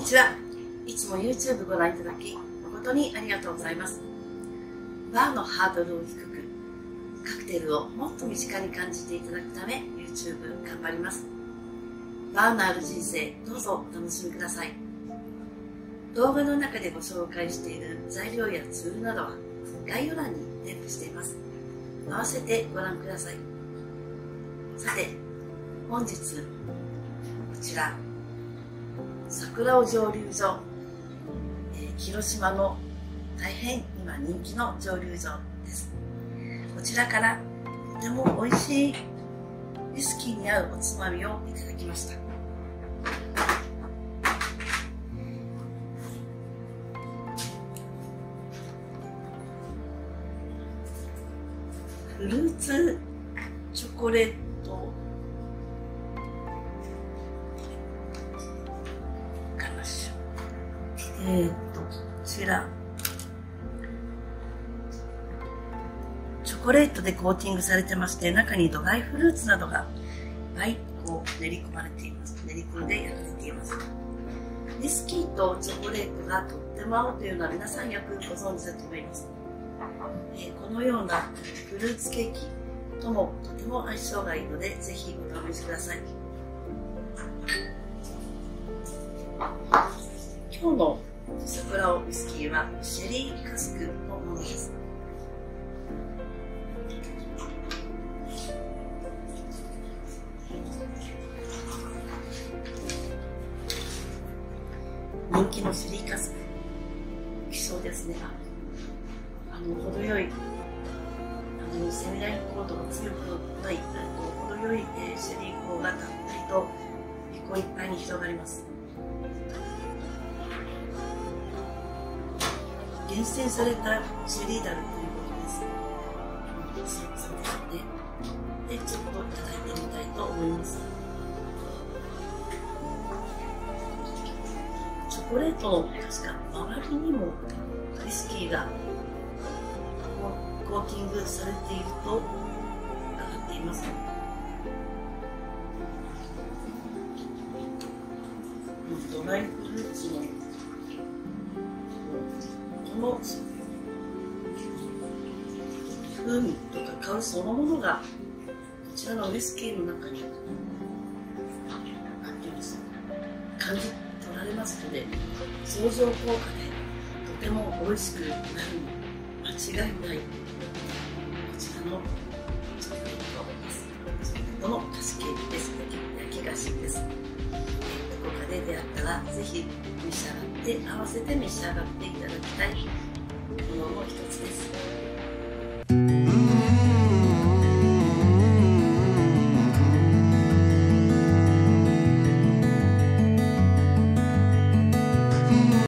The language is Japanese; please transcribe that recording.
ちは。いつも YouTube ご覧いただき誠にありがとうございます。バーのハードルを低く、カクテルをもっと身近に感じていただくため YouTube 頑張ります。バーのある人生、どうぞお楽しみください。動画の中でご紹介している材料やツールなどは概要欄に添付しています。合わせてご覧ください。さて、本日こちら桜尾蒸留所、広島の大変今人気の蒸留所です。こちらからとても美味しいウイスキーに合うおつまみをいただきました。フルーツチョコレートガナッシュ、こちらチョコレートでコーティングされてまして、中にドライフルーツなどがいっぱいこう練り込まれています。練り込んで焼かれています。ウイスキーとチョコレートがとっても合うというのは皆さんよくご存知だと思います。このようなフルーツケーキともとても相性がいいので、ぜひお試しください。今日の桜尾ウイスキーはシェリーカスクのものです。人気のシェリーカスク、希少ですね。程よいセミラインコードが強くない程よいシェリー香がたっぷりと鼻孔いっぱいに広がります。厳選されたシェリーダルということです。そうですね。で、ちょっといただいてみたいと思います。チョコレートの確か周りにもウイスキーがコーティングされていると伺っています。ドライフルーツのこの風味とか香りそのものがこちらのウイスキーの中に感じ取られますので、相乗効果でとても美味しくなる間違いない。こちらのチョコレートの菓子ケーキです。焼き菓子です。どこかで出会ったらぜひ召し上がって、合わせて召し上がっていただきたいものの一つです。